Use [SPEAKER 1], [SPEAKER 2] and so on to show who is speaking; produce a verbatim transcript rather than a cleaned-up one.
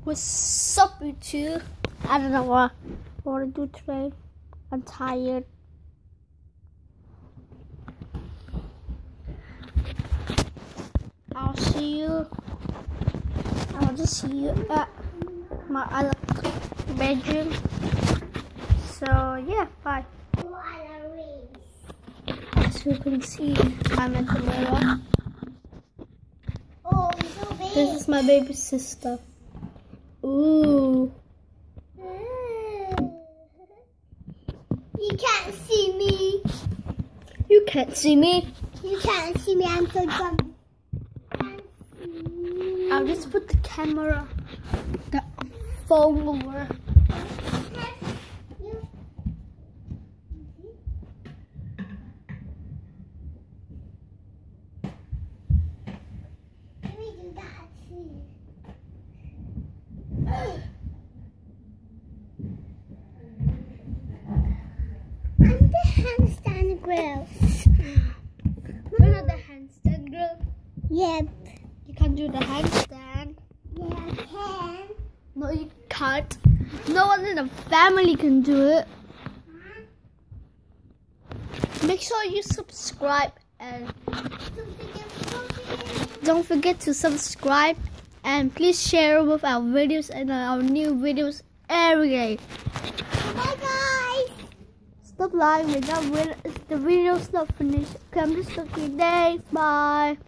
[SPEAKER 1] What's up, YouTube? I don't know what I want to do today. I'm tired. I'll see you. I'll just see you at my other bedroom. So yeah, bye. As you can see, I'm at the mirror.
[SPEAKER 2] Oh, so big.
[SPEAKER 1] This is my baby sister. Ooh.
[SPEAKER 2] You can't see me.
[SPEAKER 1] You can't see me.
[SPEAKER 2] You can't see me. I'm so dumb.
[SPEAKER 1] I'll just put the camera, the phone over.
[SPEAKER 2] Let me do that too. I'm the handstand grills.
[SPEAKER 1] We're not the handstand girl.
[SPEAKER 2] Yep.
[SPEAKER 1] You can't do the handstand.
[SPEAKER 2] Yeah, I can.
[SPEAKER 1] No, you can't. No one in the family can do it. Make sure you subscribe and don't forget to subscribe, and please share with our videos and our new videos every day.
[SPEAKER 2] Bye guys.
[SPEAKER 1] Stop lying, we're not, the video's not finished. Okay, I'm just looking. Thanks, bye.